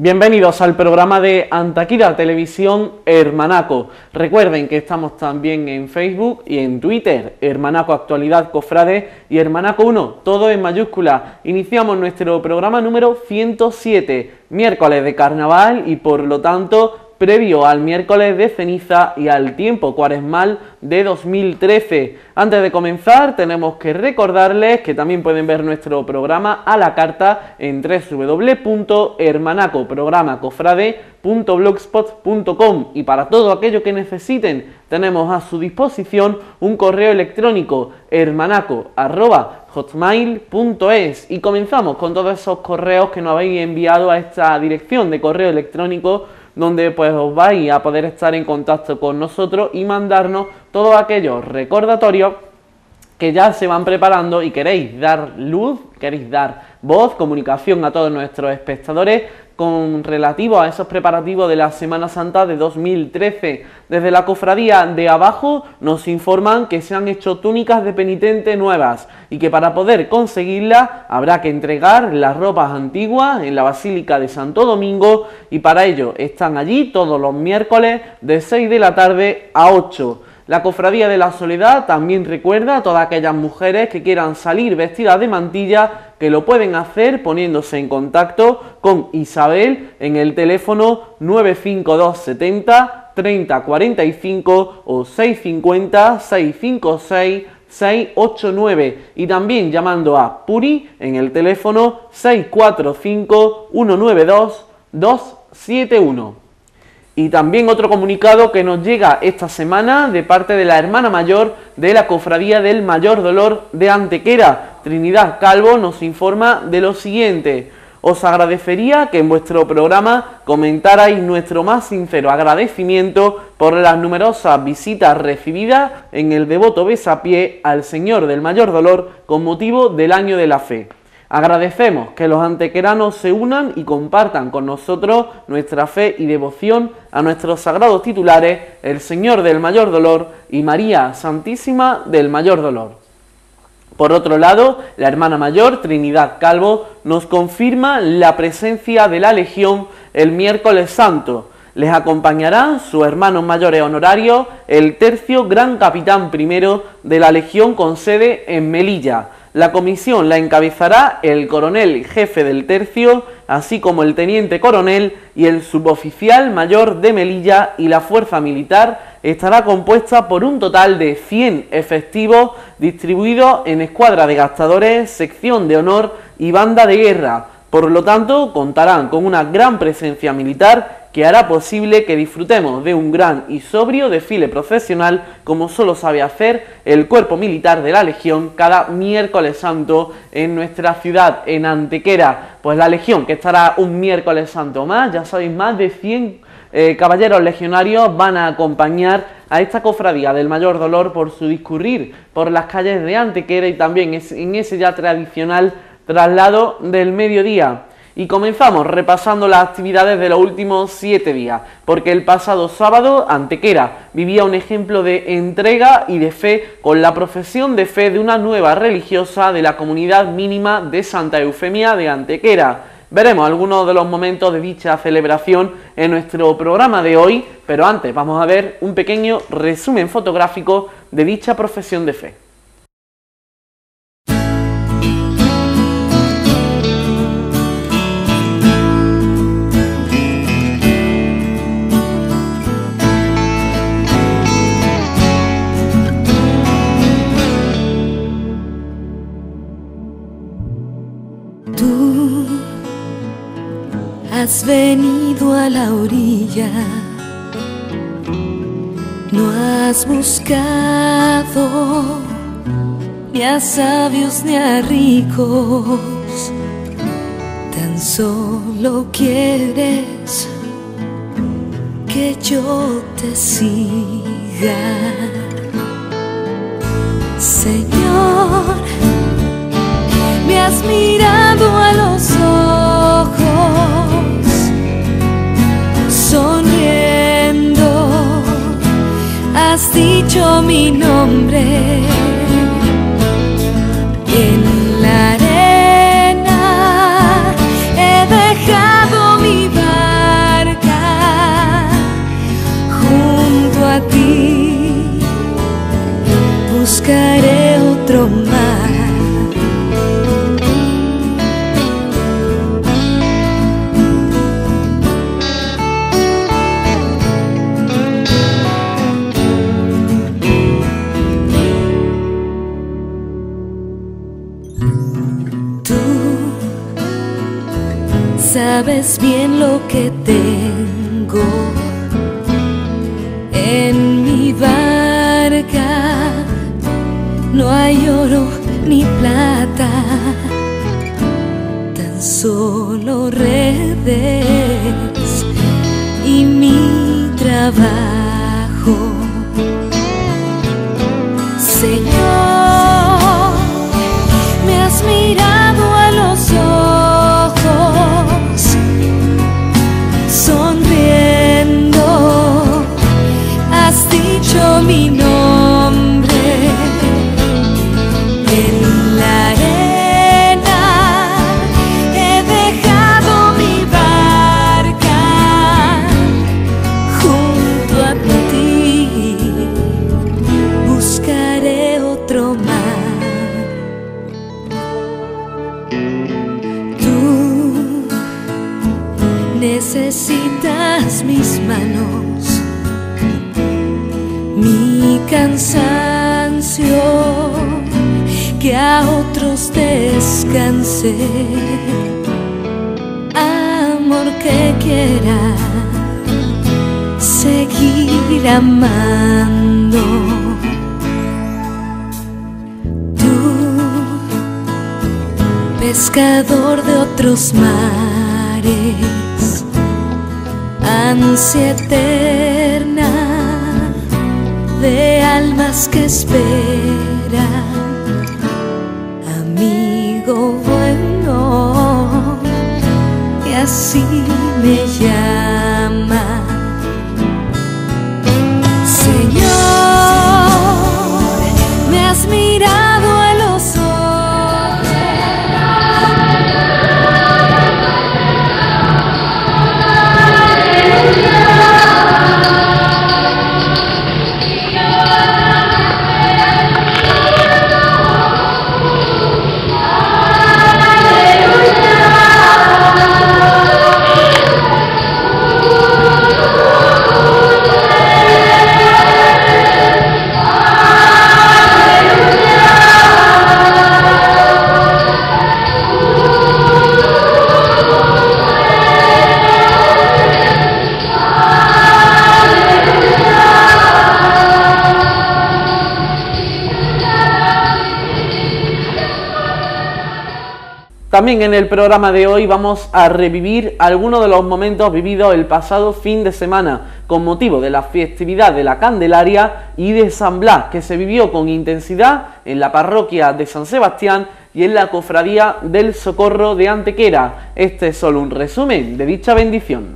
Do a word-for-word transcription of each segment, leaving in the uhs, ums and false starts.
Bienvenidos al programa de Antequera Televisión Hermanaco. Recuerden que estamos también en Facebook y en Twitter, Hermanaco Actualidad Cofrade y Hermanaco uno, todo en mayúscula. Iniciamos nuestro programa número ciento siete, miércoles de carnaval y por lo tanto previo al miércoles de ceniza y al tiempo cuaresmal de dos mil trece. Antes de comenzar tenemos que recordarles que también pueden ver nuestro programa a la carta en doble u doble u doble u punto hermanaco programa cofrade punto blogspot punto com, y para todo aquello que necesiten tenemos a su disposición un correo electrónico hermanaco arroba hotmail punto es, y comenzamos con todos esos correos que nos habéis enviado a esta dirección de correo electrónico, donde pues os vais a poder estar en contacto con nosotros y mandarnos todos aquellos recordatorios que ya se van preparando y queréis dar luz, queréis dar voz, comunicación a todos nuestros espectadores con relativo a esos preparativos de la Semana Santa de dos mil trece. Desde la cofradía de abajo nos informan que se han hecho túnicas de penitente nuevas y que para poder conseguirlas habrá que entregar las ropas antiguas en la Basílica de Santo Domingo, y para ello están allí todos los miércoles de seis de la tarde a ocho. La Cofradía de la Soledad también recuerda a todas aquellas mujeres que quieran salir vestidas de mantilla que lo pueden hacer poniéndose en contacto con Isabel en el teléfono nueve cinco dos setenta treinta cuarenta y cinco o seis cincuenta seiscientos cincuenta y seis seiscientos ochenta y nueve, y también llamando a Puri en el teléfono seis cuatro cinco uno nueve dos dos siete uno. Y también otro comunicado que nos llega esta semana de parte de la hermana mayor de la Cofradía del Mayor Dolor de Antequera, Trinidad Calvo, nos informa de lo siguiente: os agradecería que en vuestro programa comentarais nuestro más sincero agradecimiento por las numerosas visitas recibidas en el devoto besapié al Señor del Mayor Dolor con motivo del Año de la Fe. Agradecemos que los antequeranos se unan y compartan con nosotros nuestra fe y devoción a nuestros sagrados titulares, el Señor del Mayor Dolor y María Santísima del Mayor Dolor. Por otro lado, la hermana mayor, Trinidad Calvo, nos confirma la presencia de la Legión el miércoles santo. Les acompañarán sus hermanos mayores honorarios, el tercio Gran Capitán primero de la Legión con sede en Melilla. La comisión la encabezará el coronel jefe del tercio, así como el teniente coronel y el suboficial mayor de Melilla, y la fuerza militar estará compuesta por un total de cien efectivos distribuidos en escuadra de gastadores, sección de honor y banda de guerra. Por lo tanto, contarán con una gran presencia militar que hará posible que disfrutemos de un gran y sobrio desfile procesional, como solo sabe hacer el cuerpo militar de la Legión cada miércoles santo en nuestra ciudad, en Antequera. Pues la Legión, que estará un miércoles santo más, ya sabéis, más de cien eh, caballeros legionarios van a acompañar a esta cofradía del Mayor Dolor por su discurrir por las calles de Antequera y también en ese ya tradicional traslado del mediodía. Y comenzamos repasando las actividades de los últimos siete días, porque el pasado sábado Antequera vivía un ejemplo de entrega y de fe con la profesión de fe de una nueva religiosa de la comunidad mínima de Santa Eufemia de Antequera. Veremos algunos de los momentos de dicha celebración en nuestro programa de hoy, pero antes vamos a ver un pequeño resumen fotográfico de dicha profesión de fe. Has venido a la orilla, no has buscado ni a sabios ni a ricos, tan solo quieres que yo te siga. Señor, me has mirado a los ojos, sonriendo, has dicho mi nombre. En la arena he dejado mi barco buscaré otro mar. Sabes bien lo que tengo en mi barca, no hay oro ni plata, tan solo redes y mi trabajo. Señor, me has mirado a los ojos, sonriendo, has dicho mi nombre en la arena, he dejado mi barca junto a ti, buscaré otro mar. Necesitas mis manos, mi cansancio, que a otros descanse, amor que quiera seguir amando. Tú, pescador de otros mares, ansia eterna de almas que esperan, amigo bueno, y así me llama. Señor, me has mirado a los ojos, También en el programa de hoy vamos a revivir algunos de los momentos vividos el pasado fin de semana con motivo de la festividad de la Candelaria y de San Blas, que se vivió con intensidad en la parroquia de San Sebastián y en la cofradía del Socorro de Antequera. Este es solo un resumen de dicha bendición.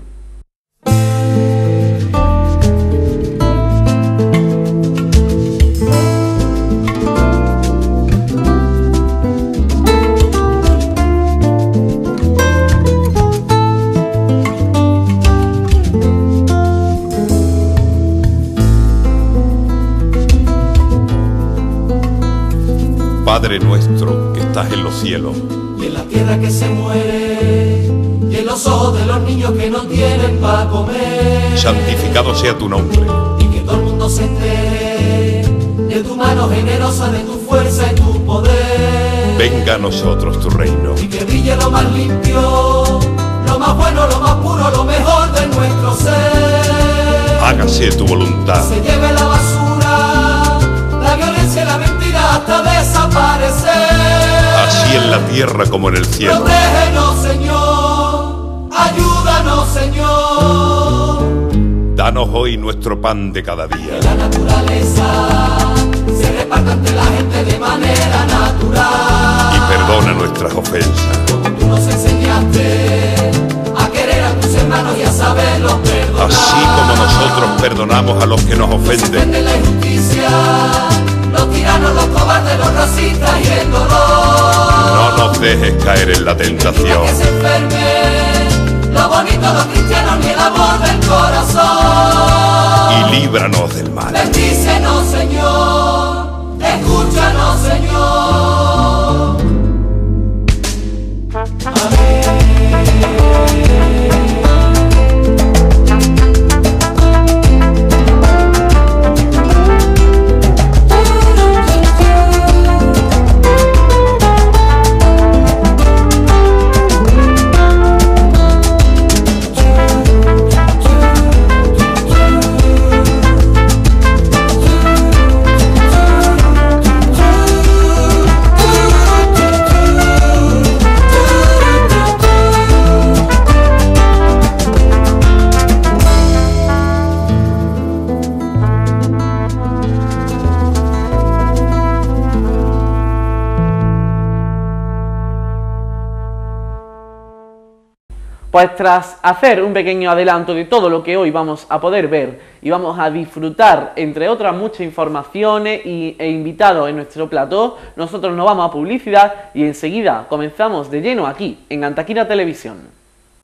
Padre nuestro que estás en los cielos, y en la tierra que se muere, y en los ojos de los niños que no tienen para comer, santificado sea tu nombre, y que todo el mundo se entere de tu mano generosa, de tu fuerza y tu poder. Venga a nosotros tu reino, y que brille lo más limpio, lo más bueno, lo más puro, lo mejor de nuestro ser. Hágase tu voluntad, se lleve la basura, la violencia y la mentira hasta desaparecer. Así en la tierra como en el cielo. Protégenos, Señor, ayúdanos, Señor. Danos hoy nuestro pan de cada día. Que la naturaleza se reparta entre la gente de manera natural. Y perdona nuestras ofensas, como tú nos enseñaste a querer a tus hermanos y a saberlos perdonar. así como nosotros perdonamos a los que nos ofenden. Se la injusticia, los tiranos, los cobardes, los racistas y el dolor. No nos dejes caer en la tentación. Que se enferme lo bonito, los cristianos ni el amor del corazón. Y líbranos del mal. Bendícenos, Señor, Pues tras hacer un pequeño adelanto de todo lo que hoy vamos a poder ver y vamos a disfrutar, entre otras muchas informaciones y, e invitados en nuestro plató, nosotros nos vamos a publicidad y enseguida comenzamos de lleno aquí, en Antequera Televisión.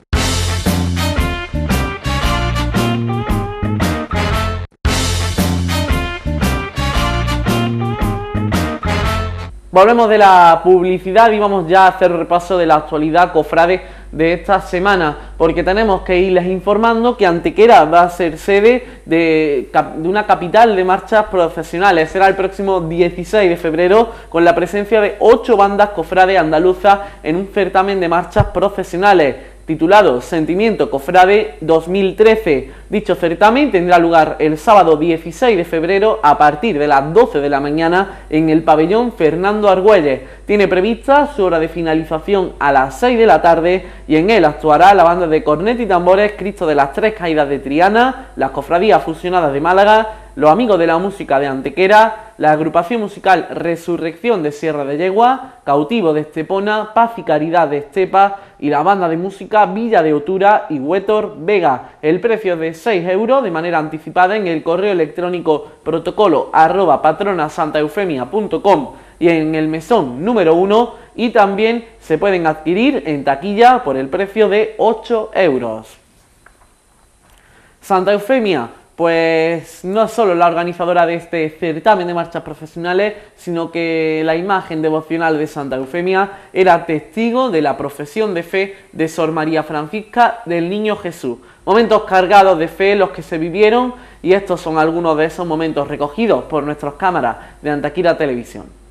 Volvemos de la publicidad y vamos ya a hacer repaso de la actualidad cofrade de esta semana, porque tenemos que irles informando que Antequera va a ser sede de, de una capital de marchas profesionales. Será el próximo dieciséis de febrero con la presencia de ocho bandas cofrades andaluzas en un certamen de marchas profesionales titulado Sentimiento Cofrade dos mil trece. Dicho certamen tendrá lugar el sábado dieciséis de febrero a partir de las doce de la mañana en el pabellón Fernando Argüelles. Tiene prevista su hora de finalización a las seis de la tarde y en él actuará la banda de cornet y tambores Cristo de las Tres Caídas de Triana, las Cofradías Fusionadas de Málaga, los Amigos de la Música de Antequera, la agrupación musical Resurrección de Sierra de Yegua, Cautivo de Estepona, Paz y Caridad de Estepa y la banda de música Villa de Otura y Huétor Vega. El precio es de seis euros de manera anticipada en el correo electrónico protocolo arroba patronasantaeufemia punto com y en el mesón número uno, y también se pueden adquirir en taquilla por el precio de ocho euros. Santa Eufemia, pues no es solo la organizadora de este certamen de marchas profesionales, sino que la imagen devocional de Santa Eufemia era testigo de la profesión de fe de Sor María Francisca del Niño Jesús. Momentos cargados de fe los que se vivieron, y estos son algunos de esos momentos recogidos por nuestras cámaras de Antequera Televisión.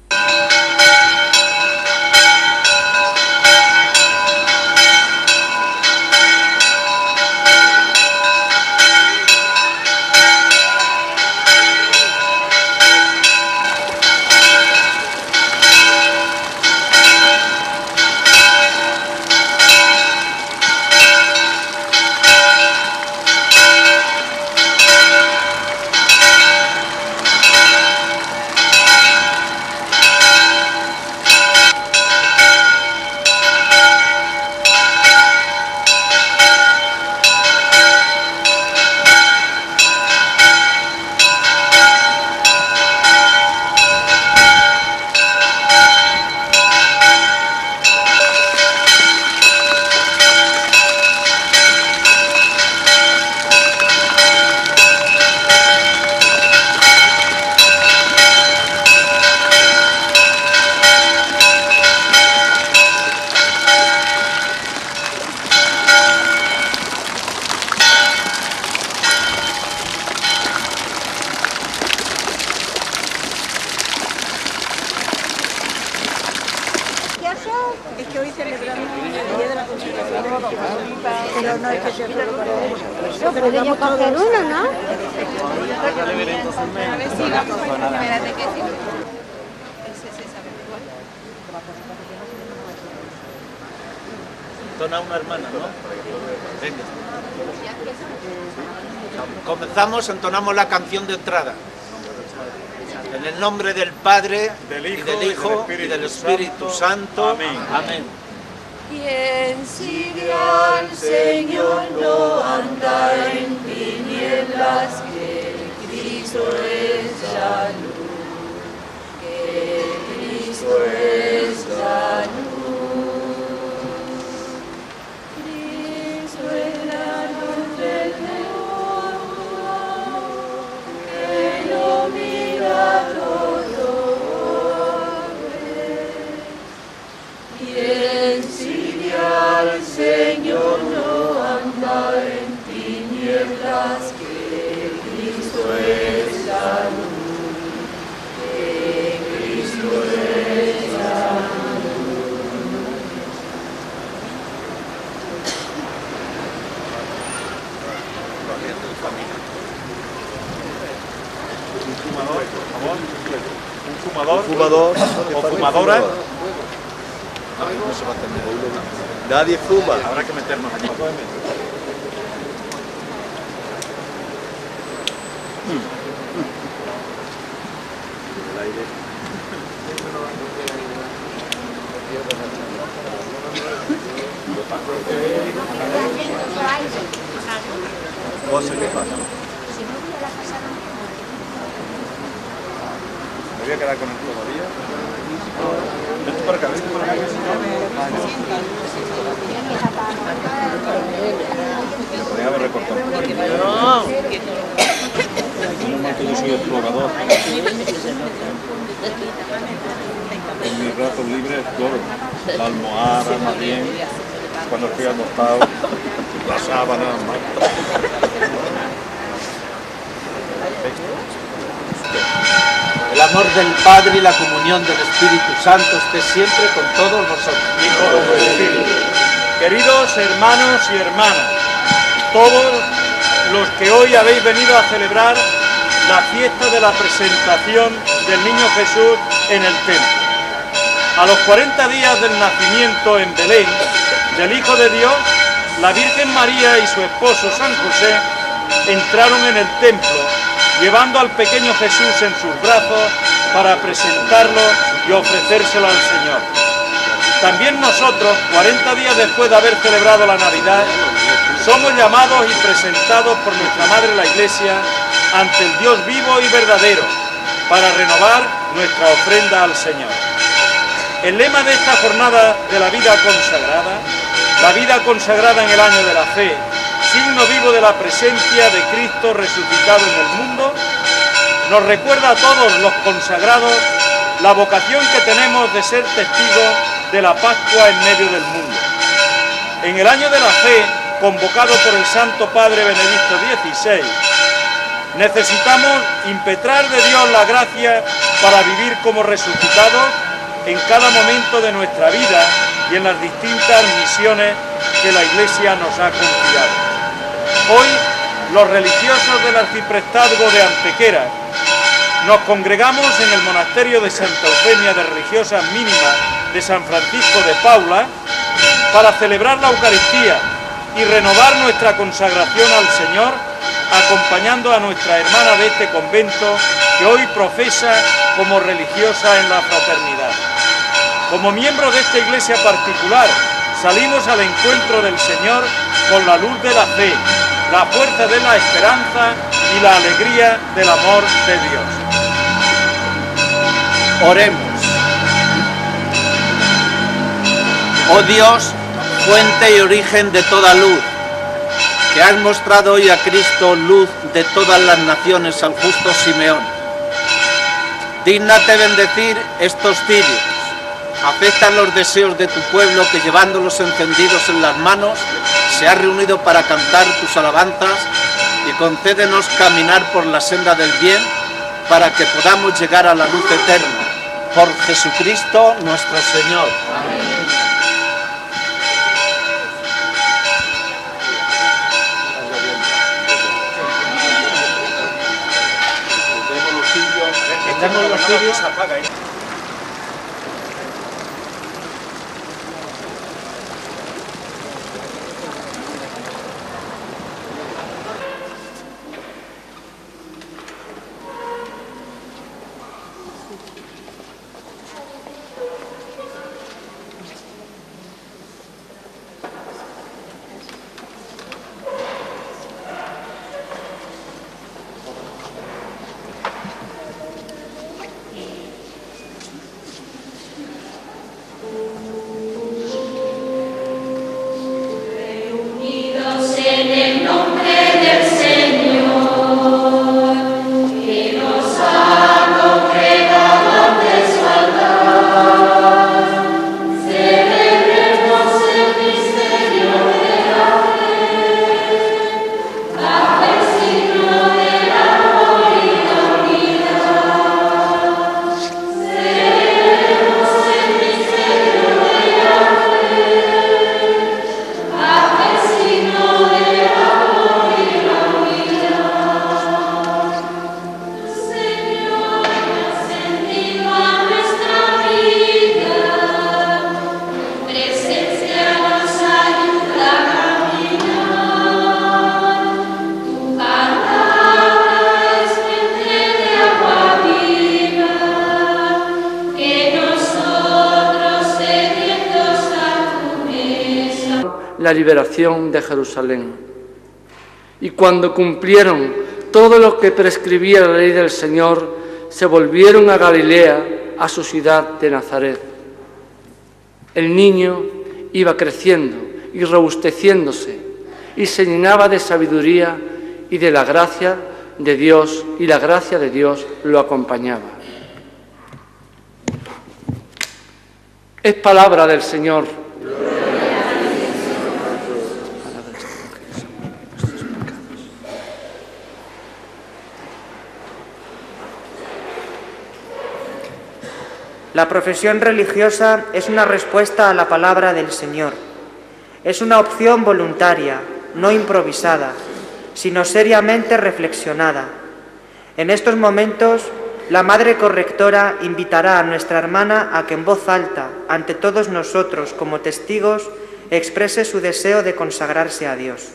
Es que hoy celebramos el Día de la Constitución, pero no es que sea solo para eso. No, pero yo puedo coger uno, ¿no? Espérate que sí. Entona una hermana, ¿no? Venga. Comenzamos, entonamos la canción de entrada. En el nombre del Padre, del Hijo, y del, Hijo, y del Espíritu Santo. Amén. Amén. Quien sigue al Señor no anda en tinieblas, que Cristo es la luz, que Cristo es la luz. Cristo es la luz del mundo, que ilumina todo hombre. Quien sigue al Señor no anda en tinieblas, que Cristo es la luz, que Cristo es la luz. Un fumador, por favor. Un fumador, un fumador o fumadora. No se va a tener. Nadie fuma. Habrá que meternos allí. El aire. Cosa que pasa. Me voy a quedar con él todavía. Vete para acá, vete para acá. Déjame recortar. No más que yo soy explorador. En mis ratos libres exploro. La almohada, más bien. Cuando estoy acostado, la sábana, más. El amor del Padre y la comunión del Espíritu Santo esté siempre con todos vosotros. Y con tu espíritu. Queridos hermanos y hermanas, todos los que hoy habéis venido a celebrar la fiesta de la presentación del Niño Jesús en el templo. A los cuarenta días del nacimiento en Belén del Hijo de Dios, la Virgen María y su esposo San José entraron en el templo, llevando al pequeño Jesús en sus brazos para presentarlo y ofrecérselo al Señor. También nosotros, cuarenta días después de haber celebrado la Navidad, somos llamados y presentados por nuestra Madre la Iglesia ante el Dios vivo y verdadero para renovar nuestra ofrenda al Señor. El lema de esta jornada de la vida consagrada, la vida consagrada en el año de la fe, signo vivo de la presencia de Cristo resucitado en el mundo, nos recuerda a todos los consagrados la vocación que tenemos de ser testigos de la Pascua en medio del mundo. En el año de la fe, convocado por el Santo Padre Benedicto dieciséis, necesitamos impetrar de Dios la gracia para vivir como resucitados en cada momento de nuestra vida y en las distintas misiones que la Iglesia nos ha confiado. Hoy, los religiosos del arciprestazgo de Antequera nos congregamos en el monasterio de Santa Eufemia de Religiosas Mínimas de San Francisco de Paula para celebrar la Eucaristía y renovar nuestra consagración al Señor, acompañando a nuestra hermana de este convento que hoy profesa como religiosa en la fraternidad. Como miembros de esta iglesia particular, salimos al encuentro del Señor con la luz de la fe, la fuerza de la esperanza y la alegría del amor de Dios. Oremos. Oh Dios, fuente y origen de toda luz, que has mostrado hoy a Cristo, luz de todas las naciones, al justo Simeón. Dígnate bendecir estos cirios, afecta los deseos de tu pueblo que, llevándolos encendidos en las manos, se ha reunido para cantar tus alabanzas, y concédenos caminar por la senda del bien para que podamos llegar a la luz eterna. Por Jesucristo nuestro Señor. Amén. Estamos los sirios, apaga, ¿eh? la liberación de Jerusalén. Y cuando cumplieron todo lo que prescribía la ley del Señor, se volvieron a Galilea, a su ciudad de Nazaret. El niño iba creciendo y robusteciéndose, y se llenaba de sabiduría y de la gracia de Dios, y la gracia de Dios lo acompañaba. Es palabra del Señor. La profesión religiosa es una respuesta a la palabra del Señor. Es una opción voluntaria, no improvisada, sino seriamente reflexionada. En estos momentos, la Madre Correctora invitará a nuestra hermana a que en voz alta, ante todos nosotros como testigos, exprese su deseo de consagrarse a Dios.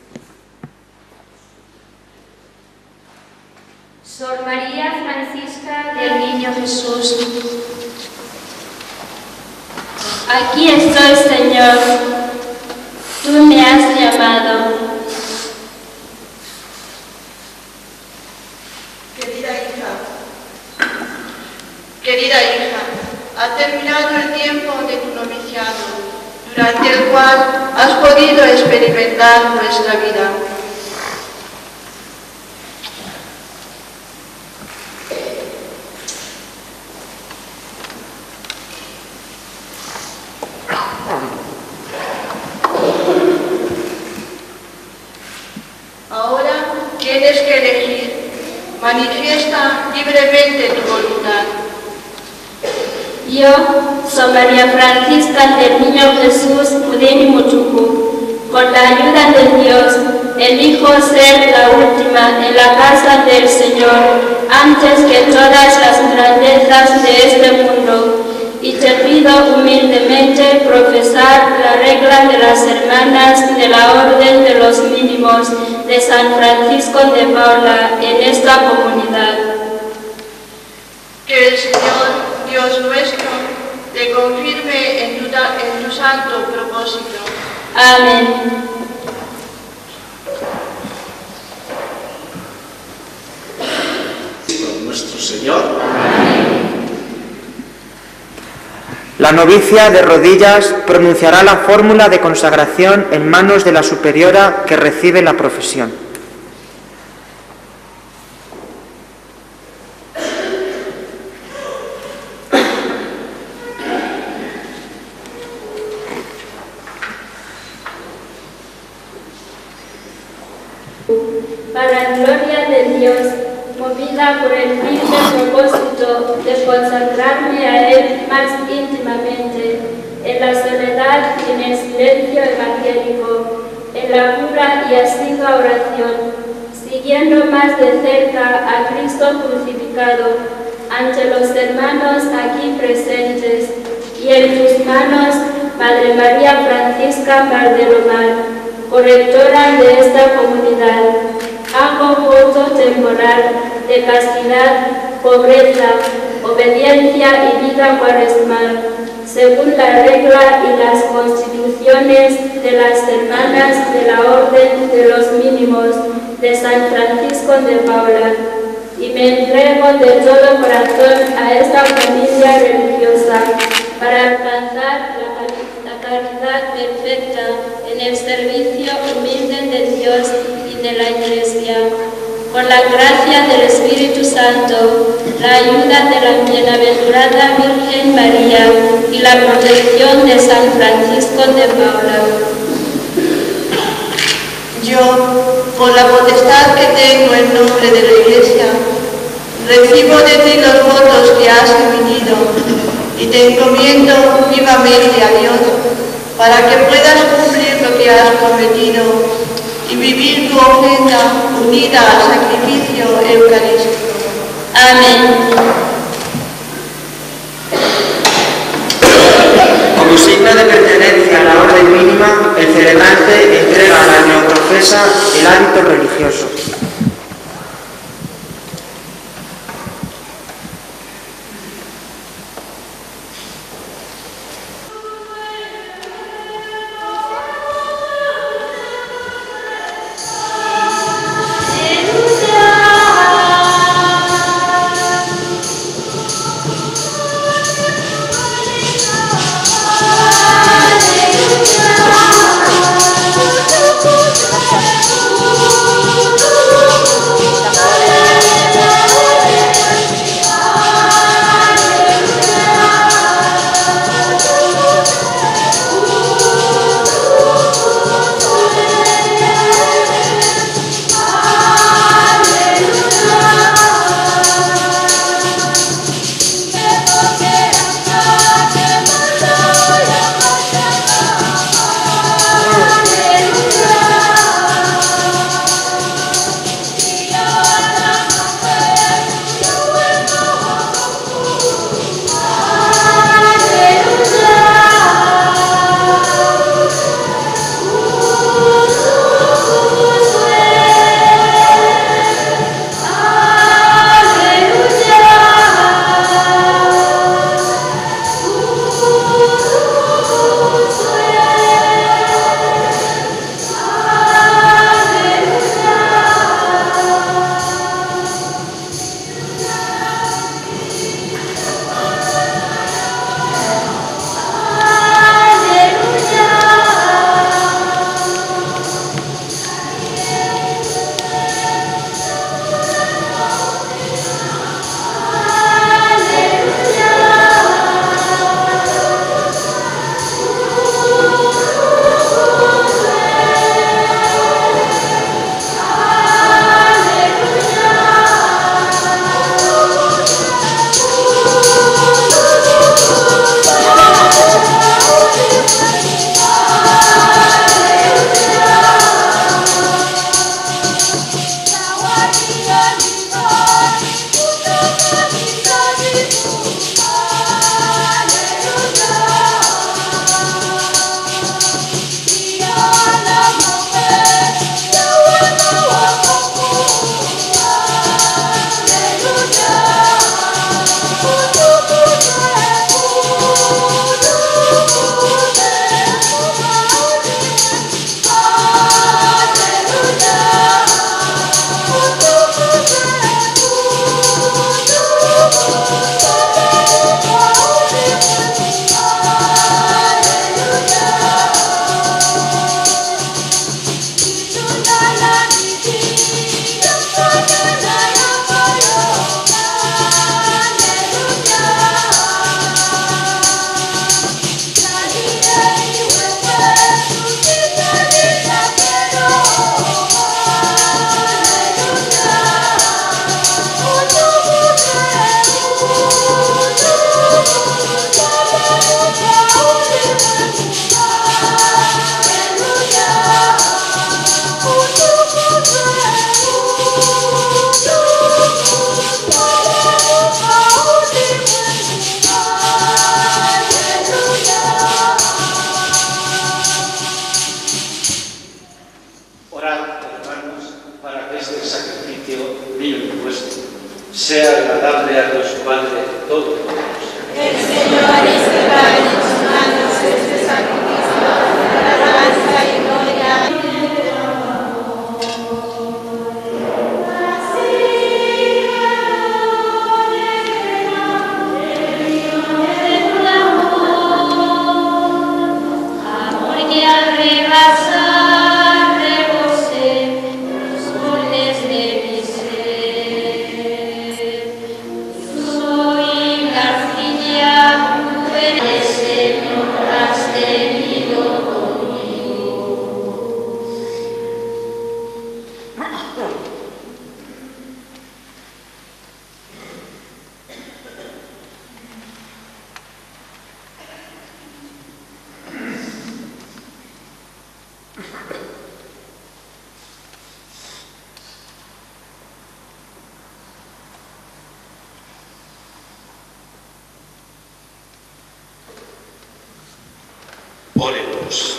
Sor María Francisca del Niño Jesús, aquí estoy, Señor, tú me has llamado. Querida hija, querida hija, ha terminado el tiempo de tu noviciado, durante el cual has podido experimentar nuestra vida. Manifiesta libremente tu voluntad. Yo, Sor María Francisca del Niño Jesús Mudeni Muchuku, con la ayuda de Dios, elijo ser la última en la casa del Señor antes que todas las grandezas de este mundo, y te pido humildemente profesar la regla de las hermanas de la Orden de los Mínimos de San Francisco de Paula en esta comunidad. Que el Señor, Dios nuestro, te confirme en tu, en tu santo propósito. Amén. Nuestro Señor. La novicia de rodillas pronunciará la fórmula de consagración en manos de la superiora que recibe la profesión. Para gloria de Dios, movida por el firme propósito de consagrarme a Él más íntimamente, en la soledad y en el silencio evangélico, en la pura y asidua oración, siguiendo más de cerca a Cristo crucificado, ante los hermanos aquí presentes, y en tus manos, Madre María Francisca Valdelomar, correctora de esta comunidad, hago voto temporal de castidad, pobreza, obediencia y vida cuaresmal, según la regla y las constituciones de las hermanas de la Orden de los Mínimos de San Francisco de Paula, y me entrego de todo corazón a esta familia religiosa para alcanzar la, la caridad perfecta en el servicio humilde de Dios y de la Iglesia. Por la gracia del Espíritu Santo, la ayuda de la bienaventurada Virgen María y la protección de San Francisco de Paula. Yo, por la potestad que tengo en nombre de la Iglesia, recibo de ti los votos que has emitido y te encomiendo vivamente a Dios para que puedas cumplir lo que has prometido y vivir tu ofrenda unida al sacrificio eucarístico. Amén. Como signo de pertenencia a la orden mínima, el celebrante entrega a la neoprofesa el hábito religioso. todos. El Señor estará en tus manos este sacrificio, alabanza y gloria. Oremos.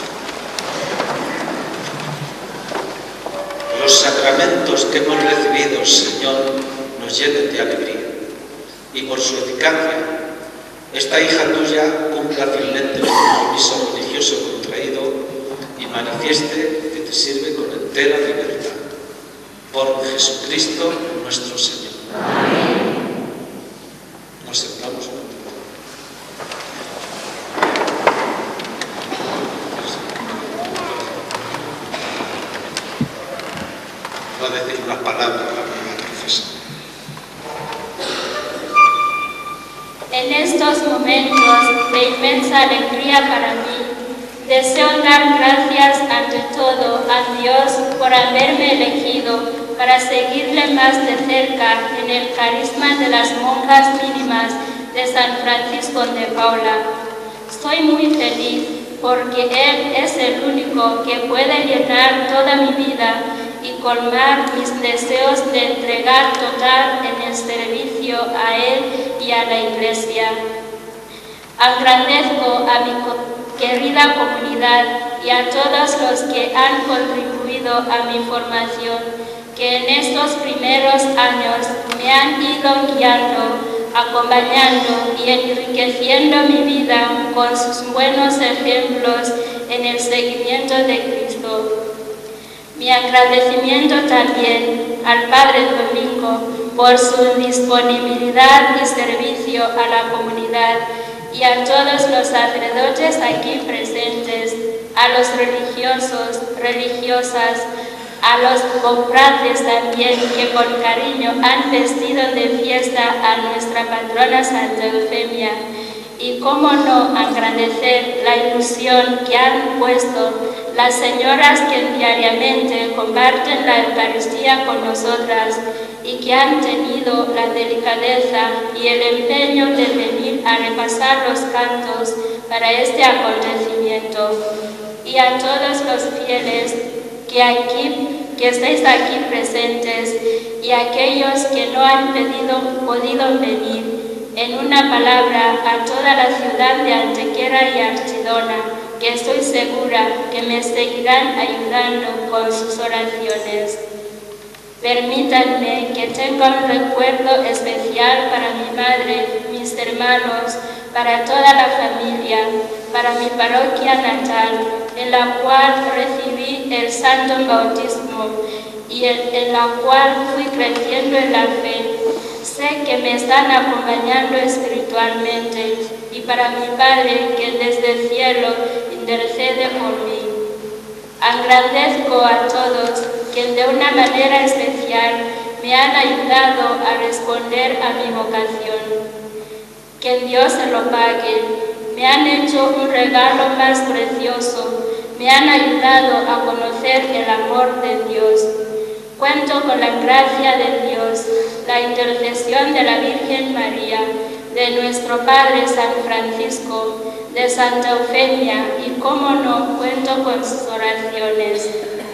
Los sacramentos que hemos recibido, Señor, nos llenen de alegría y por su eficacia esta hija tuya cumpla fielmente el compromiso religioso contraído y manifieste que te sirve con entera libertad. Por Jesucristo nuestro Señor. Amén. Nos sentamos. Va a decir unas palabras la primera profesora. En estos momentos de inmensa alegría para mí, deseo dar gracias ante todo a Dios por haberme elegido para seguirle más de cerca en el carisma de las monjas mínimas de San Francisco de Paula. Estoy muy feliz porque Él es el único que puede llenar toda mi vida y colmar mis deseos de entregar total en el servicio a Él y a la Iglesia. Agradezco a mi querida comunidad y a todos los que han contribuido a mi formación, que en estos primeros años me han ido guiando, acompañando y enriqueciendo mi vida con sus buenos ejemplos en el seguimiento de Cristo. Mi agradecimiento también al Padre Domingo por su disponibilidad y servicio a la comunidad y a todos los sacerdotes aquí presentes, a los religiosos, religiosas, a los cofrades también que con cariño han vestido de fiesta a nuestra patrona Santa Eufemia. Y cómo no agradecer la ilusión que han puesto las señoras que diariamente comparten la Eucaristía con nosotras y que han tenido la delicadeza y el empeño de venir a repasar los cantos para este acontecimiento. Y a todos los fieles que, aquí, que estáis aquí presentes y aquellos que no han pedido, podido venir. En una palabra, a toda la ciudad de Antequera y Archidona, que estoy segura que me seguirán ayudando con sus oraciones. Permítanme que tenga un recuerdo especial para mi madre, mis hermanos, para toda la familia, para mi parroquia natal, en la cual recibí el santo bautismo y en la cual fui creciendo en la fe. Sé que me están acompañando espiritualmente y para mi Padre que desde el cielo intercede por mí. Agradezco a todos que de una manera especial me han ayudado a responder a mi vocación. Que Dios se lo pague. Me han hecho un regalo más precioso. Me han ayudado a conocer el amor de Dios. Cuento con la gracia de Dios, la intercesión de la Virgen María, de nuestro Padre San Francisco, de Santa Eufemia y, cómo no, cuento con sus oraciones.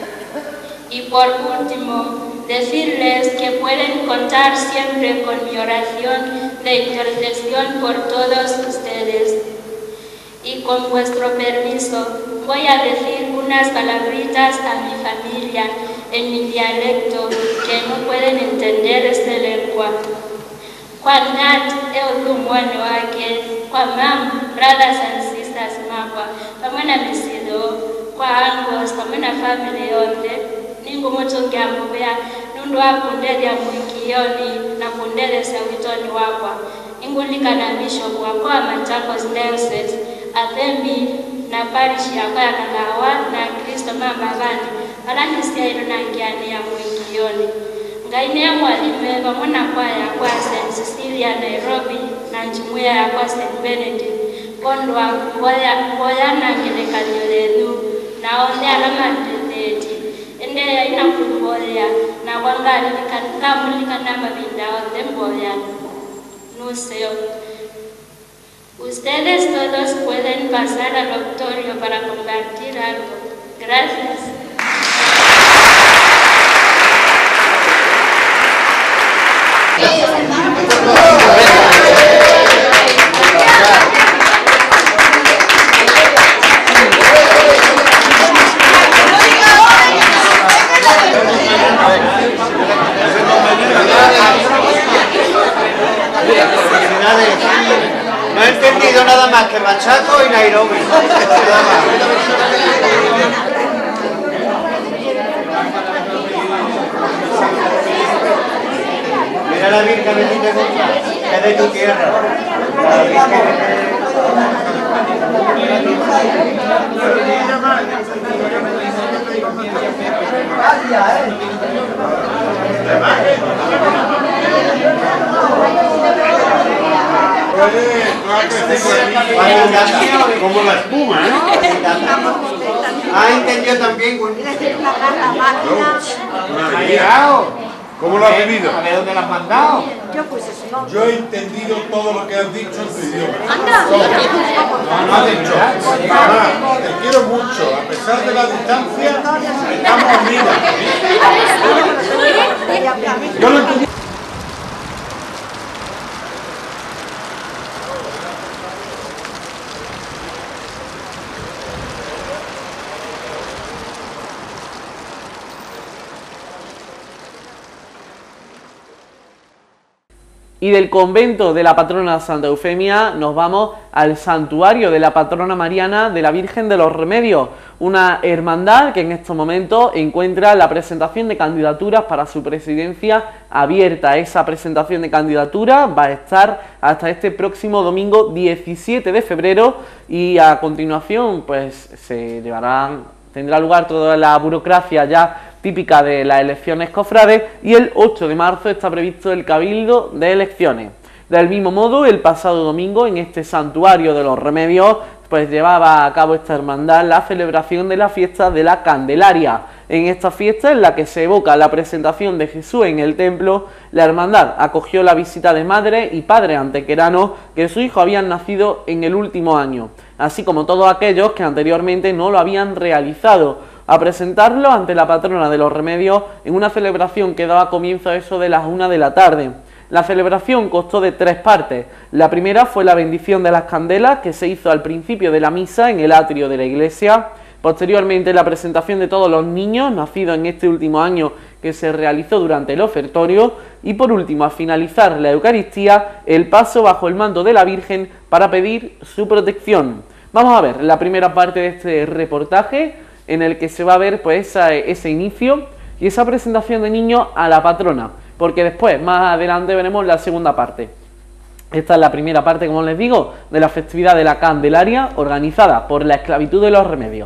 Y por último, decirles que pueden contar siempre con mi oración de intercesión por todos ustedes. Y con vuestro permiso, voy a decir unas palabritas a mi familia en mi dialecto que no pueden entender esta lengua. Quan nat heu umwani wake kwa mam brothers and sisters makwa pamwe na misido kwa angos pamwe na family yote ningu moto gyambubya nundu wakundelia mwikiyoni na kundelesa witoni wakwa ingulika na bishop wakwa Machakos Diocese athembi na parish yakwa ya Kalawa na Kristo mamba bandi alanisikia ilo na ngiani ya mwikiyoni ngaine ya mwalime pamwe na kwaya kwa Saint Cecilia Nairobi na njumuya ya kwa Saint Benedict kondwa mboya mboya na ngelekanyo lenu na onde alama teteti ende ya ina kumboya na wangali likangamulika na mabinda onde mboya no seo. Ustedes todos pueden pasar al octorio para compartir algo. Gracias. No he entendido nada más que Machaco y Nairobi. Nada más. Mira la Virgen bendita que es de tu tierra. La Virgen como la espuma, ¿eh? Ah, entendió también. ¿Cómo lo has vivido? A ver, ¿dónde lo has mandado? Yo pues eso no. Yo he entendido todo lo que has dicho en tu idioma. Anda. No, no has dicho. Mamá, te quiero mucho. A pesar de la distancia, estamos unidas. Yo lo entendí. Y del convento de la patrona Santa Eufemia nos vamos al santuario de la patrona mariana de la Virgen de los Remedios, una hermandad que en estos momentos encuentra la presentación de candidaturas para su presidencia abierta. Esa presentación de candidatura va a estar hasta este próximo domingo diecisiete de febrero y a continuación pues se llevarán, tendrá lugar toda la burocracia ya típica de las elecciones cofrades y el ocho de marzo está previsto el cabildo de elecciones. Del mismo modo, el pasado domingo en este santuario de los Remedios pues llevaba a cabo esta hermandad la celebración de la fiesta de la Candelaria. En esta fiesta, en la que se evoca la presentación de Jesús en el templo, la hermandad acogió la visita de madre y padre antequeranos que su hijo habían nacido en el último año, así como todos aquellos que anteriormente no lo habían realizado, a presentarlo ante la patrona de los Remedios en una celebración que daba comienzo a eso de las una de la tarde. La celebración constó de tres partes. La primera fue la bendición de las candelas, que se hizo al principio de la misa en el atrio de la iglesia. Posteriormente, la presentación de todos los niños nacidos en este último año, que se realizó durante el ofertorio. Y por último, al finalizar la Eucaristía, el paso bajo el manto de la Virgen para pedir su protección. Vamos a ver la primera parte de este reportaje, en el que se va a ver pues esa, ese inicio y esa presentación de niños a la patrona, porque después, más adelante, veremos la segunda parte. Esta es la primera parte, como les digo, de la festividad de la Candelaria, organizada por la Esclavitud de los Remedios.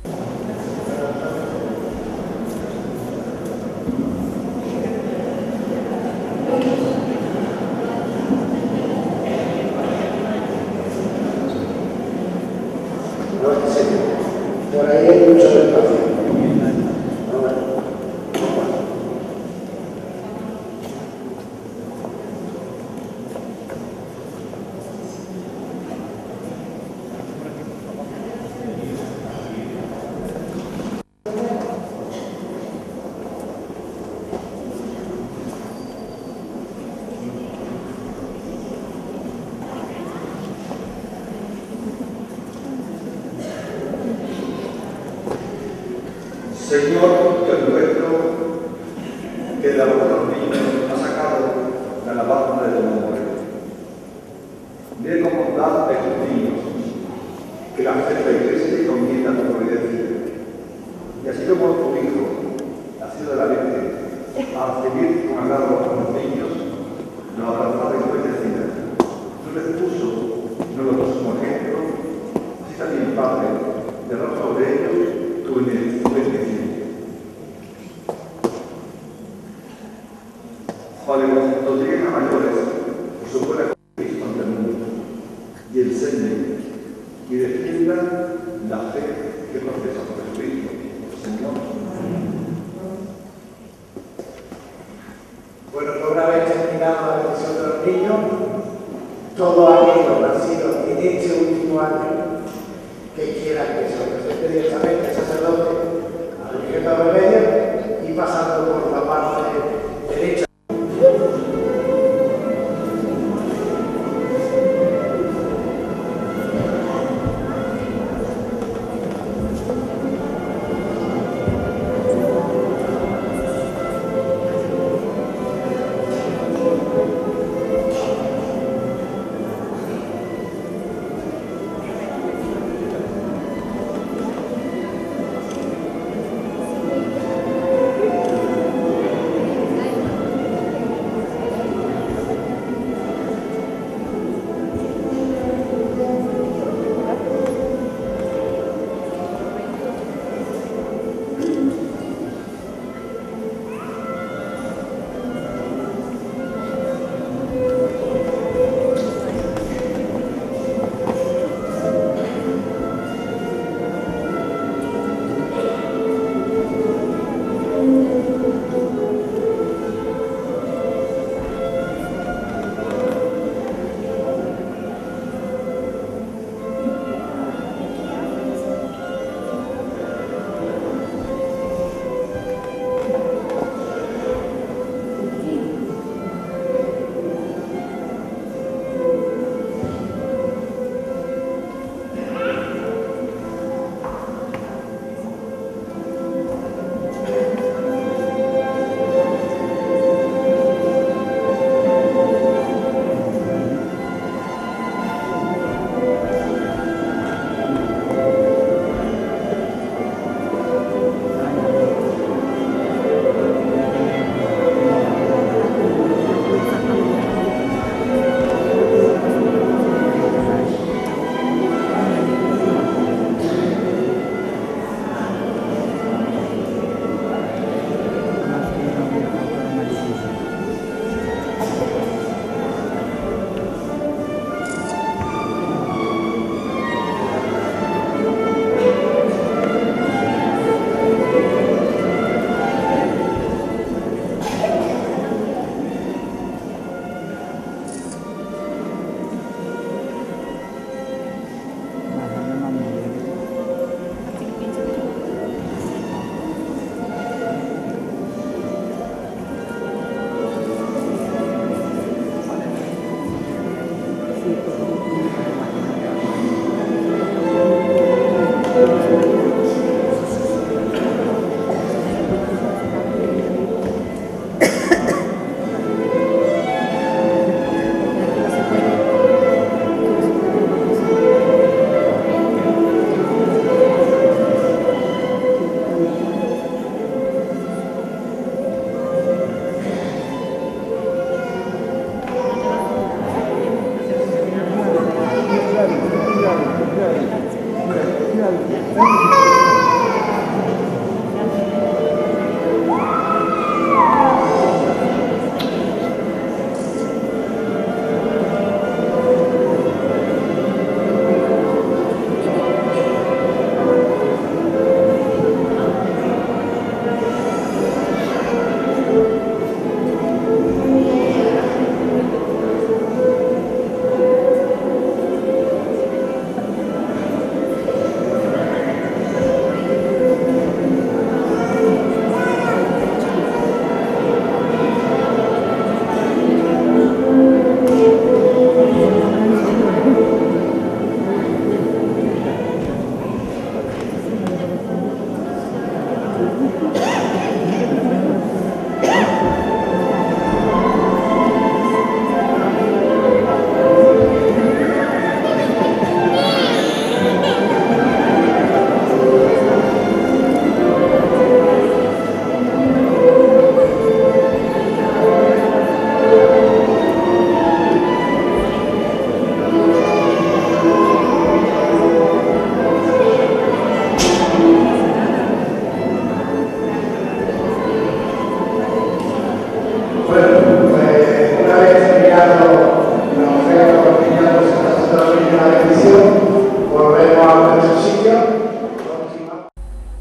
Por ahí hay mucho espacio. Señor, Dios nuestro, que de la boca de los niños ha sacado la alabanza de los hombres. Mire cómo da a estos niños, que la fe de la Iglesia te encomienda a tu providencia. Y así como tu Hijo, nacido de la Virgen, al recibir con agrado a los niños, los abrazaba y los bendecía. No les puso, no los puso como ejemplo, así también, Padre, derrama sobre ellos tu bendición. Cuando los lleguen a mayores, por su buena Cristo ante el mundo, y enseñen y defiendan la fe que profesan por Jesucristo, Señor. Bueno, por una vez terminado la bendición de los niños, todos aquellos nacidos en este último año que quieran que se lo presente directamente el sacerdote a la Virgen de los Remedios y pasando por la parte derecha.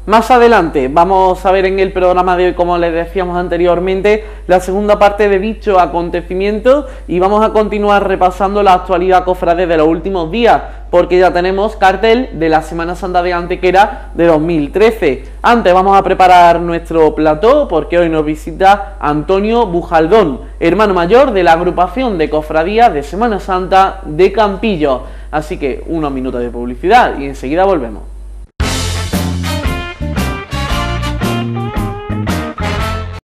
Más adelante vamos a ver en el programa de hoy, como les decíamos anteriormente, la segunda parte de dicho acontecimiento y vamos a continuar repasando la actualidad cofrade de los últimos días, porque ya tenemos cartel de la Semana Santa de Antequera de dos mil trece. Antes vamos a preparar nuestro plató porque hoy nos visita Antonio Bujaldón, hermano mayor de la agrupación de cofradías de Semana Santa de Campillo. Así que unos minutos de publicidad y enseguida volvemos.